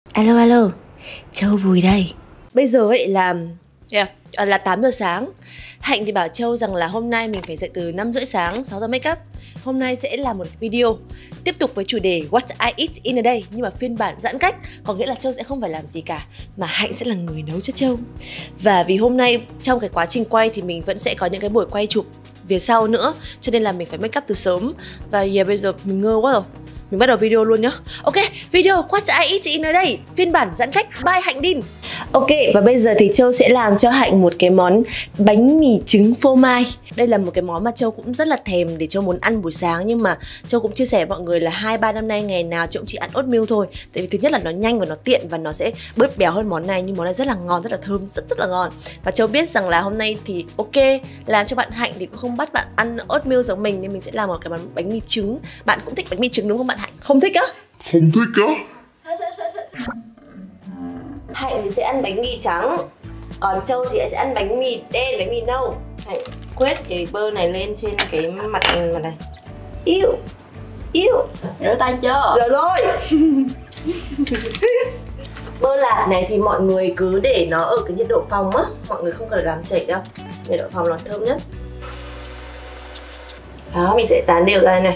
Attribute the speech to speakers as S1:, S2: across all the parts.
S1: Alo alo, Châu Bùi đây. Bây giờ ấy là 8 giờ sáng. Hạnh thì bảo Châu rằng là hôm nay mình phải dậy từ 5 rưỡi sáng, 6 giờ make up. Hôm nay sẽ là một video tiếp tục với chủ đề What I Eat in a Day, nhưng mà phiên bản giãn cách. Có nghĩa là Châu sẽ không phải làm gì cả, mà Hạnh sẽ là người nấu cho Châu. Và vì hôm nay trong cái quá trình quay thì mình vẫn sẽ có những cái buổi quay chụp phía sau nữa, cho nên là mình phải make up từ sớm. Và bây giờ mình ngơ quá rồi. Mình bắt đầu video luôn nhá. Ok, video What I Eat in a Day phiên bản giãn cách by Hạnh Din. Ok, và bây giờ thì Châu sẽ làm cho Hạnh một cái món bánh mì trứng phô mai. Đây là một cái món mà Châu cũng rất là thèm để Châu muốn ăn buổi sáng. Nhưng mà Châu cũng chia sẻ với mọi người là 2-3 năm nay ngày nào Châu cũng chỉ ăn oatmeal thôi. Tại vì thứ nhất là nó nhanh và nó tiện và nó sẽ bớt béo hơn món này. Nhưng món này rất là ngon, rất là thơm, rất là ngon. Và Châu biết rằng là hôm nay thì ok, làm cho bạn Hạnh thì cũng không bắt bạn ăn oatmeal giống mình, nên mình sẽ làm một cái món bánh mì trứng. Bạn cũng thích bánh mì trứng đúng không bạn Hạnh? Không thích á?
S2: Không thích á?
S1: Hạnh thì sẽ ăn bánh mì trắng, còn Châu thì sẽ ăn bánh mì đen, bánh mì nâu. Hạnh quét cái bơ này lên trên cái mặt này. Yêu
S3: Rửa tay chưa?
S1: Rồi rồi. Bơ lạc này thì mọi người cứ để nó ở cái nhiệt độ phòng á, mọi người không cần làm chảy đâu, nhiệt độ phòng là thơm nhất. Đó, mình sẽ tán đều ra này.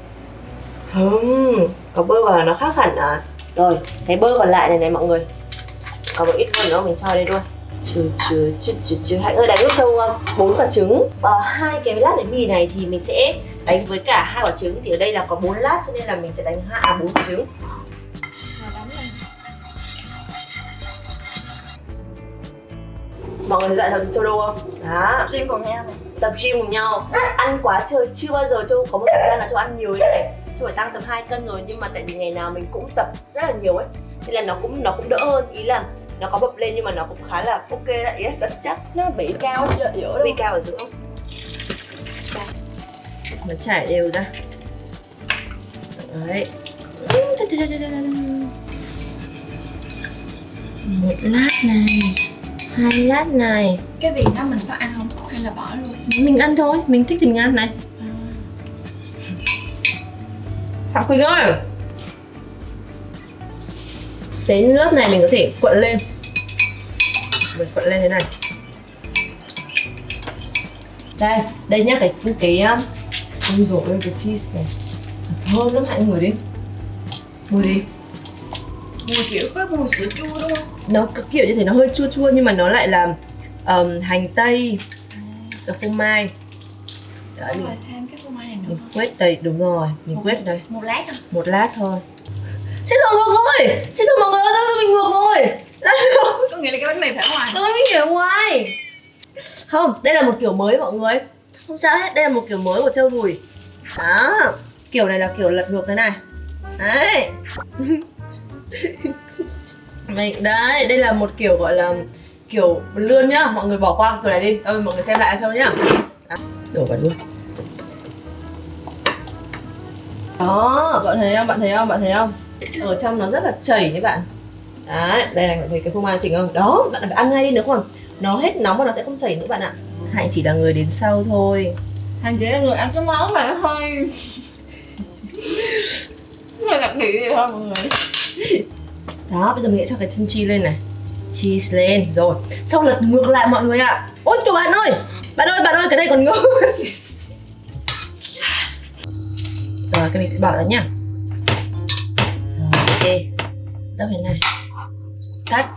S1: Có bơ vào nó khác hẳn à. Rồi, cái bơ còn lại này mọi người, có một ít hơn nữa mình cho đây luôn. Chứ Hạnh ơi, đánh giúp Châu 4 quả trứng. 2 cái lát bánh mì này thì mình sẽ đánh với cả 2 quả trứng. Thì ở đây là có 4 lát cho nên là mình sẽ đánh 4 quả trứng. Mọi người dạy thằng Châu đâu không? Đó,
S3: Tập gym cùng nhau này.
S1: Tập gym cùng nhau. Ăn quá trời, chưa bao giờ Châu có một thời gian là Châu ăn nhiều như này. Châu phải tăng tầm 2 cân rồi, nhưng mà tại vì ngày nào mình cũng tập rất là nhiều ấy, nên là nó cũng đỡ hơn. Ý là nó có bập lên nhưng mà nó cũng khá là ok đấy, ý là rất chắc.
S3: Nó bị cao ở giữa đâu?
S1: Bị cao ở giữa. Nó trải đều ra. Đấy. Một lát này, 2 lát này.
S3: Cái vị đó mình có ăn không? Hay là bỏ luôn?
S1: Mình ăn thôi, mình thích thì mình ăn này. Học Quỳnh ơi, đến lớp này mình có thể cuộn lên. Mình cuộn lên thế này. Đây nhá, cái ôi dồi ôi, cái cheese này thơm lắm. Hãy ngửi đi. Ngửi đi.
S3: Mùi kiểu có mùi sữa chua đúng không?
S1: Nó kiểu như thế, nó hơi chua chua nhưng mà nó lại là hành tây, cả phô mai.
S3: Đấy, mình thêm cái phô mai này nữa.
S1: Mình quét đây, đúng rồi, mình quét đây.
S3: Một lát thôi.
S1: Một lát thôi. Chết rồi, ngược rồi. Chết rồi mọi người ơi, mình ngược rồi.
S3: Có nghĩa là cái bánh mì phải ở ngoài.
S1: Cái bánh mì ở ngoài. Không, đây là một kiểu mới mọi người. Không sao hết, đây là một kiểu mới của Châu Bùi. Đó, kiểu này là kiểu lật ngược thế này. Đấy. Đấy, đây là một kiểu gọi là kiểu lươn nhá. Mọi người bỏ qua kiểu này đi. Mọi người xem lại cho nhá. Đổ vào luôn. Đó, bạn thấy không? Bạn thấy không? Ở trong nó rất là chảy như bạn. Đấy, đây là thấy cái phô mai chỉnh không? Đó, bạn phải ăn ngay đi, nếu không nó hết nóng và nó sẽ không chảy nữa bạn ạ. Hạnh chỉ là người đến sau thôi.
S3: Hạnh chỉ là người ăn cái món này thôi. Không phải đặc biệt gì thôi mọi người.
S1: Đó, bây giờ mình sẽ cho cái chân chi lên này. Cheese lên, rồi. Xong lật ngược lại mọi người ạ. Ôi trời bạn ơi, cái này còn ngơ. Rồi, cái mình sẽ bỏ ra nhá. Rồi, ok. Đắp thế này. Tắt.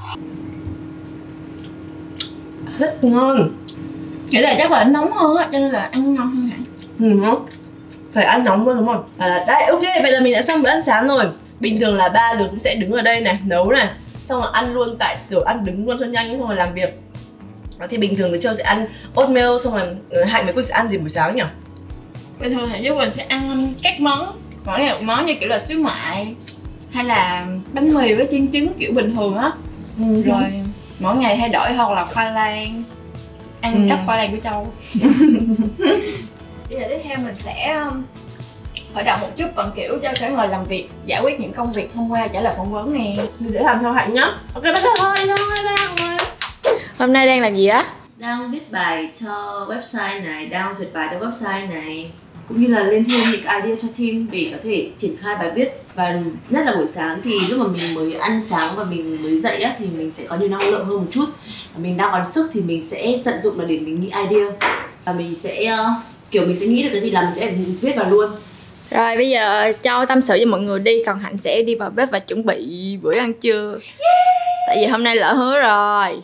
S1: Rất ngon.
S3: Nghĩa là chắc là nó nóng hơn á, cho nên là ăn ngon hơn hả?
S1: Không? Phải ăn nóng luôn đúng không? Đây, ok, vậy là mình đã xong bữa ăn sáng rồi. Bình thường là ba đứa cũng sẽ đứng ở đây này, nấu này, xong rồi ăn luôn tại kiểu ăn đứng luôn cho nhanh, xong rồi làm việc. Đó, thì bình thường thì Châu sẽ ăn oatmeal, xong rồi Hạnh với Quỳnh sẽ ăn gì buổi sáng nhỉ?
S3: Bình thường thì với mình sẽ ăn các món, mỗi ngày một món, như kiểu là xíu mại hay là bánh mì với chiên trứng kiểu bình thường á. Rồi mỗi ngày thay đổi, hoặc là khoai lang, ăn cắp khoai lang của Châu. Bây giờ tiếp theo mình sẽ khởi động một chút bằng kiểu Châu sẽ ngồi làm việc, giải quyết những công việc hôm qua, trả lời phỏng vấn nè.
S1: Mình sẽ làm theo Hạnh nhá. Ok, bắt đầu thôi.
S3: Hôm nay đang làm gì á?
S1: Đang viết bài cho website này, đang duyệt bài cho website này. cũng như là lên thêm những cái idea cho team để có thể triển khai bài viết. Và nhất là buổi sáng thì lúc mà mình mới ăn sáng và mình mới dậy á, thì mình sẽ có nhiều năng lượng hơn một chút. Và mình đang còn sức thì mình sẽ tận dụng là để mình nghĩ idea. Và mình sẽ kiểu mình sẽ nghĩ được cái gì là mình sẽ viết vào luôn.
S3: Rồi bây giờ cho tâm sự cho mọi người đi, còn Hạnh sẽ đi vào bếp và chuẩn bị bữa ăn trưa. Tại vì hôm nay lỡ hứa rồi.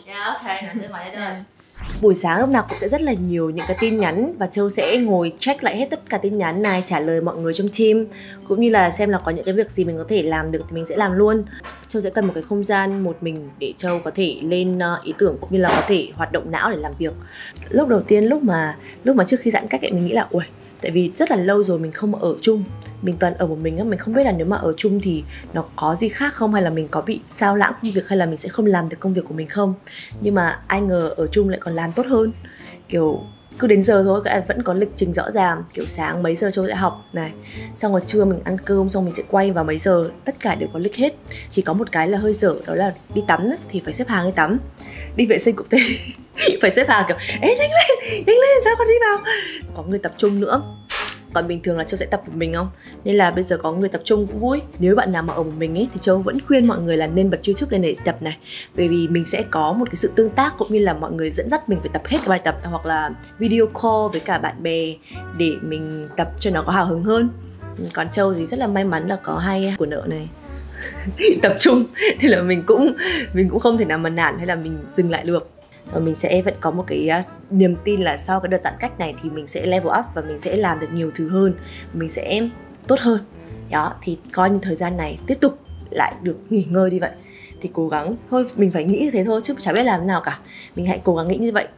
S1: Buổi sáng lúc nào cũng sẽ rất là nhiều những cái tin nhắn và Châu sẽ ngồi check lại hết tất cả tin nhắn này, trả lời mọi người trong team, cũng như là xem là có những cái việc gì mình có thể làm được thì mình sẽ làm luôn. Châu sẽ cần một cái không gian một mình để Châu có thể lên ý tưởng cũng như là có thể hoạt động não để làm việc. Lúc đầu tiên lúc mà trước khi giãn cách ấy, mình nghĩ là ui, tại vì rất là lâu rồi mình không ở chung, mình toàn ở một mình á, mình không biết là nếu mà ở chung thì nó có gì khác không, hay là mình có bị sao lãng công việc, hay là mình sẽ không làm được công việc của mình không. Nhưng mà ai ngờ ở chung lại còn làm tốt hơn, kiểu cứ đến giờ thôi các vẫn có lịch trình rõ ràng, kiểu sáng mấy giờ Châu sẽ học này, xong rồi trưa mình ăn cơm, xong mình sẽ quay vào mấy giờ, tất cả đều có lịch hết. Chỉ có một cái là hơi dở, đó là đi tắm ấy, thì phải xếp hàng đi tắm, đi vệ sinh cũng thế phải xếp hàng kiểu ê nhanh lên tao còn đi vào, có người tập trung nữa. Còn bình thường là Châu sẽ tập một mình không, nên là bây giờ có người tập trung cũng vui. Nếu bạn nào mà ở một mình ấy thì Châu vẫn khuyên mọi người là nên bật YouTube lên để tập này, bởi vì mình sẽ có một cái sự tương tác cũng như là mọi người dẫn dắt mình phải tập hết cái bài tập, hoặc là video call với cả bạn bè để mình tập cho nó có hào hứng hơn. Còn Châu thì rất là may mắn là có hai của nợ này tập trung, nên là mình cũng không thể nào mà nản hay là mình dừng lại được. Rồi mình sẽ vẫn có một cái niềm tin là sau cái đợt giãn cách này thì mình sẽ level up và mình sẽ làm được nhiều thứ hơn, mình sẽ tốt hơn. Đó, thì coi như thời gian này tiếp tục lại được nghỉ ngơi đi vậy. Thì cố gắng, thôi mình phải nghĩ như thế thôi chứ chả biết làm thế nào cả. Mình hãy cố gắng nghĩ như vậy.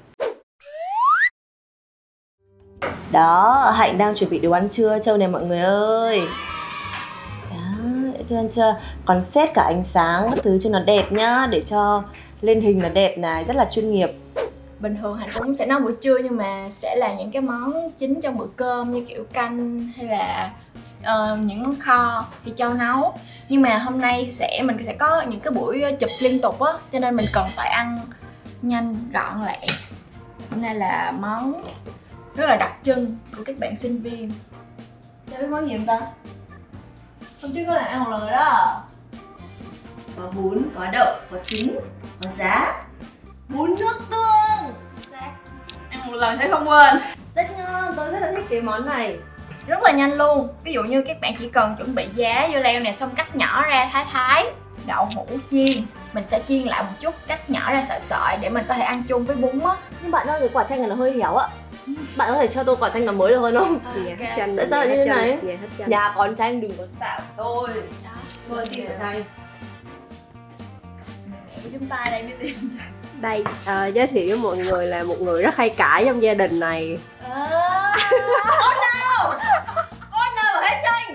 S1: Đó, Hạnh đang chuẩn bị đồ ăn trưa Châu này mọi người ơi. Đó, đồ ăn trưa. Còn set cả ánh sáng các thứ cho nó đẹp nhá, để cho lên hình là đẹp này, rất là chuyên nghiệp.
S3: Bình thường Hạnh cũng sẽ nấu buổi trưa, nhưng mà sẽ là những cái món chính trong bữa cơm như kiểu canh hay là những món kho thì Châu nấu. Nhưng mà hôm nay mình sẽ có những cái buổi chụp liên tục á, cho nên mình cần phải ăn nhanh gọn lẹ. Hôm nay là món rất là đặc trưng của các bạn sinh viên. Cho biết món gì không ta? Hôm trước có là ăn một lần rồi đó.
S1: Có bún, có đậu, có trứng, có giá, bún nước tương.
S3: Xác. Ăn một lần sẽ không quên.
S1: Rất ngon, tôi rất là thích cái món này.
S3: Rất là nhanh luôn. Ví dụ như các bạn chỉ cần chuẩn bị giá, dưa leo này, xong cắt nhỏ ra thái. Đậu hũ chiên, mình sẽ chiên lại một chút, cắt nhỏ ra sợi để mình có thể ăn chung với bún á.
S1: Nhưng bạn ơi, cái quả chanh này nó hơi héo ạ. Bạn có thể cho tôi quả chanh nó mới được hơn không?
S3: Okay.
S1: Tại sao như thế này? Nhà còn chanh đừng có xạo tôi. Thôi xin quả chanh.
S3: Chúng ta đang đi tìm
S2: đây giới thiệu với mọi người là một người rất hay cãi trong gia đình này.
S1: Con nào mà hết chanh?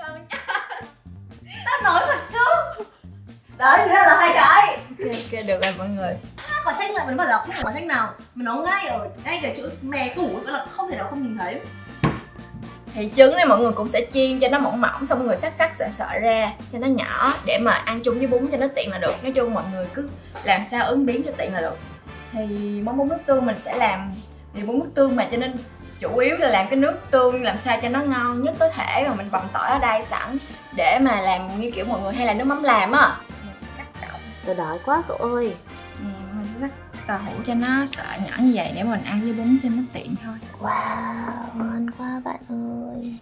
S1: Tao nói thật chứ. Đấy, thế là hai cái.
S3: Ok, được rồi mọi người.
S1: Quả chanh lại vẫn bảo là không phải quả chanh nào mà nó ngay cái chỗ mè tủ là không thể nào không nhìn thấy.
S3: Thì trứng này mọi người cũng sẽ chiên cho nó mỏng mỏng, xong mọi người sắc sợi ra cho nó nhỏ để mà ăn chung với bún cho nó tiện là được. Nói chung mọi người cứ làm sao ứng biến cho tiện là được. Thì món bún nước tương mình sẽ làm thì bún nước tương mà, cho nên chủ yếu là làm cái nước tương làm sao cho nó ngon nhất có thể, và mình bằm tỏi ở đây sẵn để mà làm như kiểu mọi người hay là nước mắm làm á. Mình sẽ cắt rộng.
S1: Tôi đói quá cậu ơi.
S3: Nè, mình sẽ cắt tàu hũ cho nó sợi nhỏ như vậy để mình ăn với bún cho nó tiện thôi.
S1: Wow, ngon quá bạn ơi.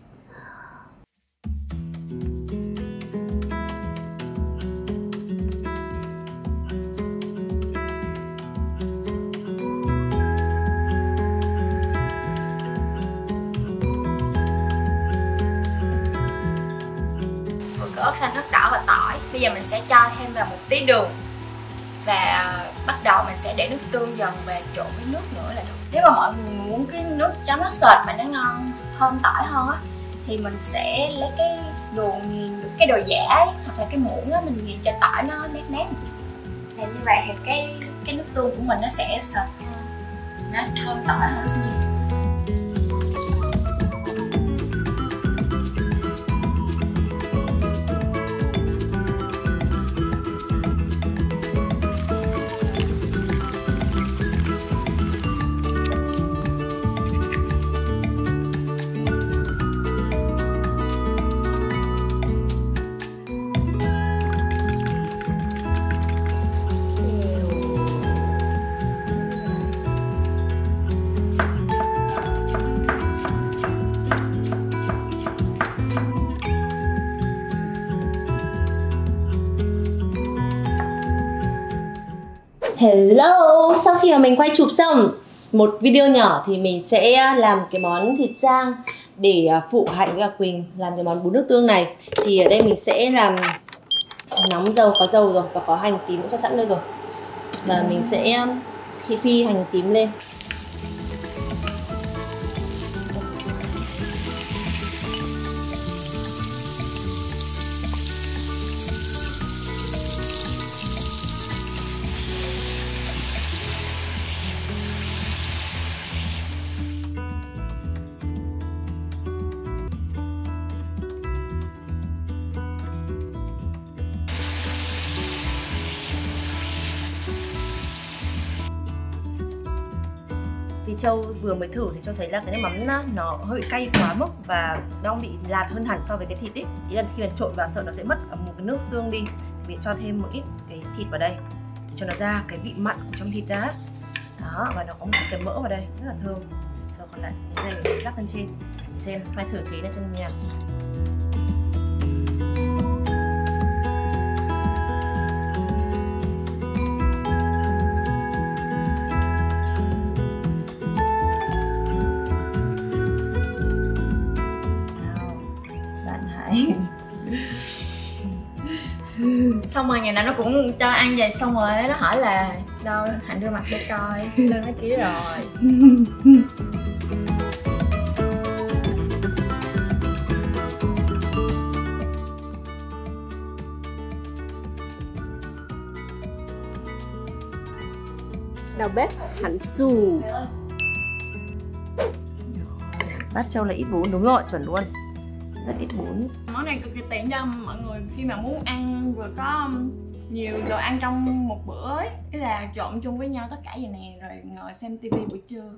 S3: Ớt xanh, ớt đỏ và tỏi. Bây giờ mình sẽ cho thêm vào một tí đường. Và bắt đầu mình sẽ để nước tương dần và trộn với nước nữa là được. Nếu mà mọi người muốn cái nước cho nó sệt mà nó ngon hơn tỏi hơn á, thì mình sẽ lấy cái đồ nghiền, cái đồ giả ấy, hoặc là cái muỗng á, mình nghiền cho tỏi nó nét nét. Làm như vậy thì cái nước tương của mình nó sẽ sệt hơn, nó thơm tỏi hơn rất nhiều.
S1: Hello, sau khi mà mình quay chụp xong một video nhỏ thì mình sẽ làm cái món thịt rang để phụ Hạnh và Quỳnh làm cái món bún nước tương này. Thì ở đây mình sẽ làm nóng dầu, có dầu rồi và có hành tím cho sẵn đây rồi. Và mình sẽ phi hành tím lên. Thì Châu vừa mới thử thì Châu thấy là cái nước mắm nó hơi cay quá mức và nó bị lạt hơn hẳn so với cái thịt ấy. Ý là khi mình trộn vào sợ nó sẽ mất một cái nước tương đi. Mình cho thêm một ít cái thịt vào đây cho nó ra cái vị mặn của trong thịt ra. Đó, và nó có một cái mỡ vào đây rất là thơm. Rồi còn lại cái này mình rắc lên trên. Xem, mai thử chế lên trong nhà.
S3: Xong rồi ngày nào nó cũng cho ăn vậy, xong rồi nó hỏi là đâu Hạnh đưa mặt để coi lên mấy ký rồi.
S2: Đầu bếp Hạnh xù.
S1: Bát Châu là ít bún, đúng rồi, chuẩn luôn. Rất ít bún.
S3: Món này cực kỳ tiện cho mọi người khi mà muốn ăn vừa có nhiều đồ ăn trong một bữa ấy. Thế là trộn chung với nhau tất cả vậy nè, rồi ngồi xem tivi buổi trưa.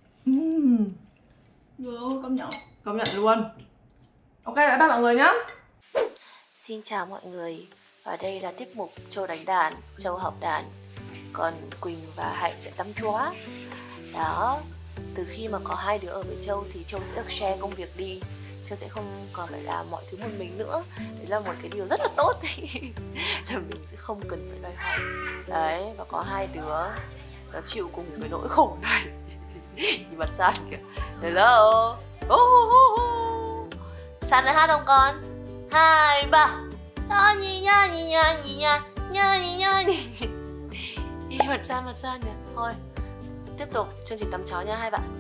S3: Vừa công nhận luôn.
S1: Ok, bye bye mọi người nhé. Xin chào mọi người. Và đây là tiết mục Châu đánh đàn, Châu học đàn. Còn Quỳnh và Hạnh sẽ tắm chóa. Đó, từ khi mà có hai đứa ở với Châu thì Châu sẽ được share công việc đi. Châu sẽ không còn phải làm mọi thứ một mình nữa. Đấy là một cái điều rất là tốt. Là mình sẽ không cần phải loay hoay. Đấy, và có hai đứa nó chịu cùng cái nỗi khổ này. Nhìn mặt San kìa. Hello. San lại hát không con? 2, 3. Nhì nha, nhì nha, nhì nha, nhì nha, nhì. Mặt San nhỉ. Thôi, tiếp tục chương trình tắm chó nha hai bạn.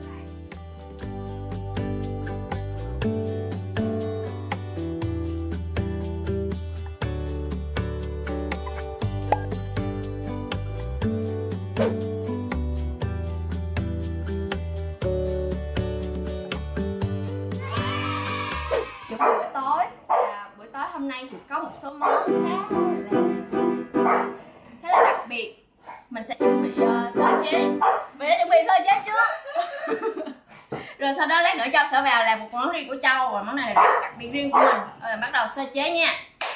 S3: Chụp buổi tối, buổi tối hôm nay thì có một số món khá là đặc biệt. Mình sẽ chuẩn bị sơ chế. Mình sẽ chuẩn bị sơ chế trước. Rồi sau đó lát nữa Châu sẽ vào làm một món riêng của Châu. Và món này là đặc biệt riêng của mình. Rồi bắt đầu sơ chế nha.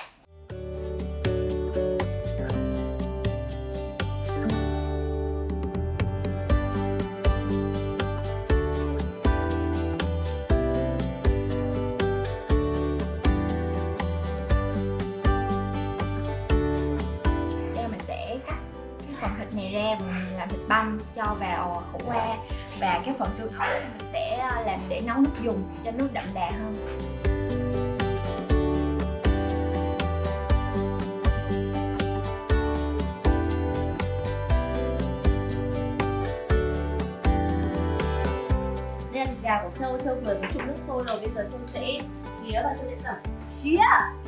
S3: Thịt này ra mình làm thịt băm cho vào khổ qua, và cái phần xương hậu mình sẽ làm để nấu nước dùng cho nước đậm đà hơn.
S1: Đây là thịt gà của Châu vừa mới trụng nước sôi rồi, bây giờ Châu sẽ khía và Châu sẽ tẩm khía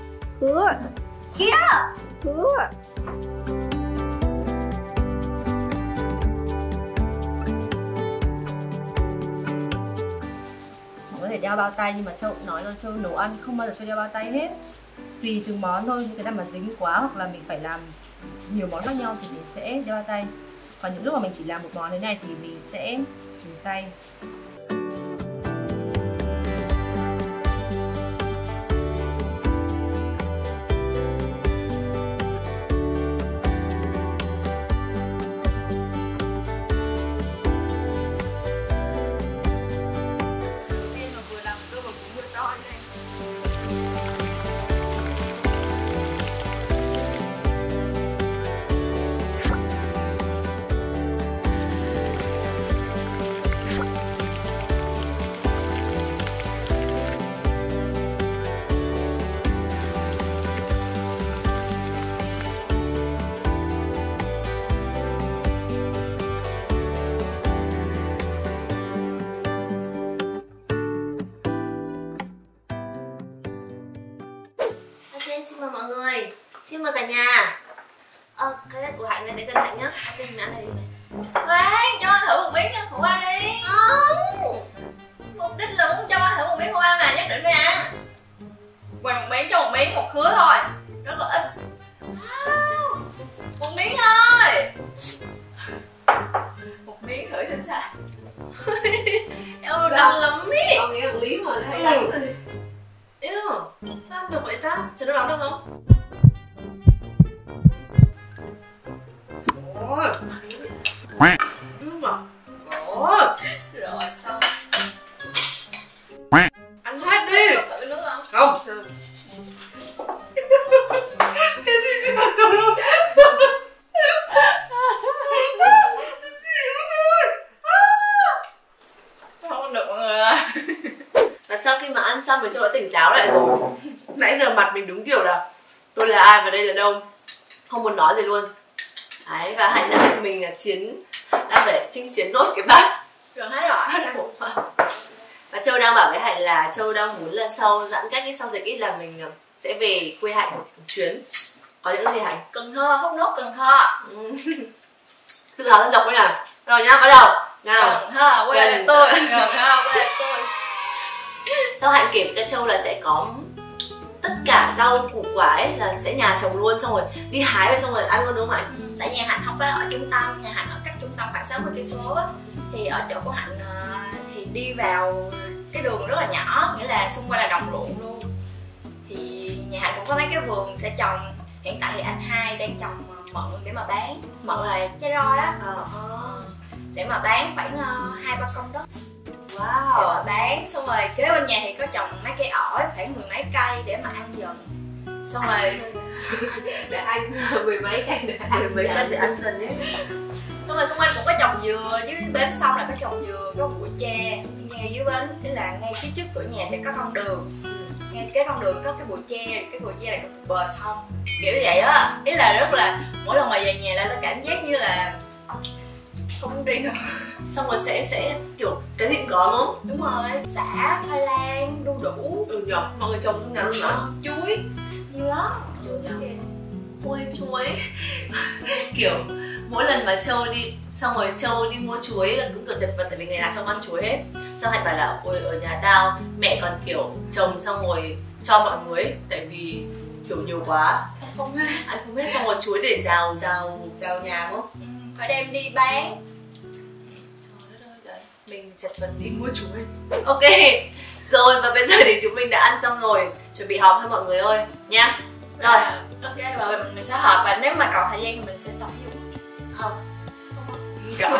S1: có thể đeo bao tay, nhưng mà Châu cũng nói rồi, Châu nấu ăn không bao giờ Châu đeo bao tay hết. Tùy từng món thôi, những cái nào mà dính quá hoặc là mình phải làm nhiều món khác nhau thì mình sẽ đeo bao tay. Còn những lúc mà mình chỉ làm một món thế này thì mình sẽ dùng tay. Nhưng mà cả nhà cái này của Hạnh này, để gần Hạnh nhá. Ok, mình ăn này đi này.
S3: Khoan, cho anh thử một miếng khổ qua đi.
S1: Không.
S3: Mục đích là muốn cho anh thử một miếng khổ qua mà, nhất định phải ăn. Quay một miếng cho một miếng, một khứa thôi. Rất là ít. Một miếng thôi. Một miếng thử xem sao. Đau lắm ý.
S2: Con nghĩ ăn liếm mà nó hay đắng.
S1: Yêu, sao ăn được vậy ta? Chờ nó nóng được không? Ôi, ôi,
S3: Rồi xong.
S1: ăn hết đi.
S3: Thử nước không?
S1: Không. Cái gì vậy trời ơi?
S3: Không được mọi người ơi.
S1: Và sau khi mà ăn xong thì Châu đã tỉnh táo lại rồi. Nãy giờ mặt mình đúng kiểu là tôi là ai và đây là đâu, không muốn nói gì luôn. Đấy, và Hạnh đã một mình là đang phải chinh chiến nốt cái bát.
S3: Gần hết rồi.
S1: Và Châu đang bảo với Hạnh là Châu đang muốn là sau giãn cách sau dịch ít là mình sẽ về quê Hạnh một chuyến. Có những gì Hạnh?
S3: Cần Thơ, hút nốt Cần Thơ.
S1: Tự hào dân tộc đấy à? Rồi nhá, bắt đầu. Nào.
S3: Cần Thơ, quê là tôi. Cần Thơ, quê là tôi.
S1: Sau Hạnh kể với các Châu là sẽ có tất cả rau củ quả ấy là sẽ nhà trồng luôn, xong rồi đi hái về xong rồi ăn luôn đúng không Hạnh?
S3: Tại nhà Hạnh không phải ở trung tâm, nhà Hạnh ở cách trung tâm khoảng 60 cây số á. Thì ở chỗ của Hạnh thì đi vào cái đường rất là nhỏ, nghĩa là xung quanh là đồng ruộng luôn. Thì nhà Hạnh cũng có mấy cái vườn sẽ trồng. Hiện tại thì anh hai đang trồng mận để mà bán. Mận là trái roi á. Để mà bán khoảng 2-3 công đất.
S1: Wow.
S3: Để mà bán, xong rồi kế bên nhà thì có trồng mấy cây ổi khoảng 10 mấy cây để mà ăn dần. Xong rồi
S2: Để ăn 10 mấy cây để ăn
S1: mấy cân để ăn dần ấy.
S3: xong rồi xung quanh cũng có trồng dừa, dưới bến sông là có trồng dừa, có bụi tre. Ngay dưới bến, tức là ngay phía trước cửa nhà sẽ có con đường. Ngay cái con đường có cái bụi tre, cái bụi tre là cái bờ sông. Kiểu như vậy á, ý là rất là mỗi lần mà về nhà là tôi cảm giác như là không muốn đi nữa.
S1: Xong rồi sẽ kiểu cái gì cũng có đúng không?
S3: Đúng rồi, xả, khoai lang, đu đủ.
S1: Nhở, mọi người trồng không ngắn nữa.
S3: Chuối, nhiều lắm.
S1: Ôi chuối. Kiểu mỗi lần mà Châu đi xong rồi Châu đi mua chuối là cũng kiểu chật vật tại vì ngày nào Châu ăn chuối hết. Xong Hạnh bảo là ôi ở nhà tao mẹ còn kiểu trồng xong rồi cho mọi người ấy, tại vì kiểu nhiều quá ăn không hết, xong rồi chuối để rào nhà đúng không?
S3: Phải đem đi bán.
S1: Trời đất ơi, đấy mình chật vật đi mua chuối. Ok rồi, và bây giờ thì chúng mình đã ăn xong rồi, chuẩn bị họp thôi mọi người ơi nhá. Rồi
S3: Ok, và mình sẽ họp, và nếu mà còn thời gian thì mình sẽ tập ví dụ.
S1: không có.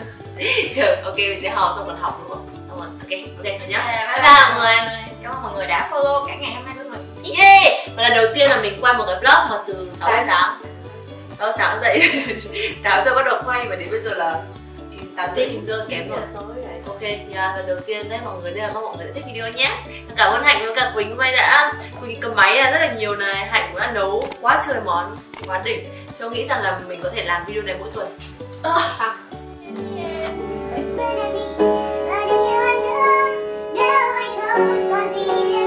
S1: Ok mình sẽ họp xong còn học nữa. Xong rồi ok rồi nhá. Bye bye mọi người.
S3: Cảm ơn mọi người đã follow cả ngày hôm nay của mình.
S1: Yeah. Và lần đầu tiên là mình quay một cái vlog mà từ 6 giờ sáng. 6 sáng dậy 8 giờ bắt đầu quay và đến bây giờ là 8 giờ kém rồi. Ok, lần đầu tiên đấy mọi người, nên là mong mọi người sẽ thích video nhé. Cảm ơn Hạnh với cả Quỳnh, hôm nay Quỳnh cầm máy là rất là nhiều này. Hạnh cũng đã nấu quá trời món, quá đỉnh. Châu nghĩ rằng là mình có thể làm video này mỗi tuần.
S4: Gonna be letting you under, now my clothes,